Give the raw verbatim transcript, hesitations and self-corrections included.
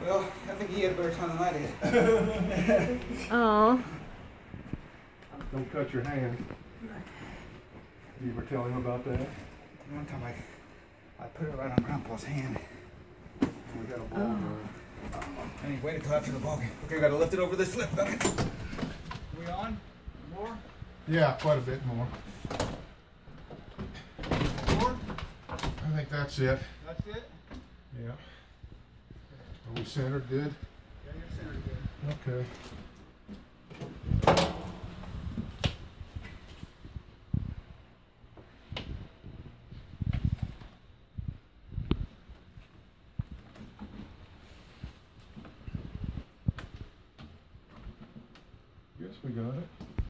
Well, I think he had a better time than I did. Oh. Don't cut your hand. You ever tell him about that? One time I, I put it right on Grandpa's hand. We got a ball Oh. And he waited till after the ball game. Okay, we gotta lift it over this lip. Okay. Are we on? More? Yeah, quite a bit more. More? I think that's it. That's it? Yeah. Are we centered good? Yeah, you're centered good. Okay. Guess we got it.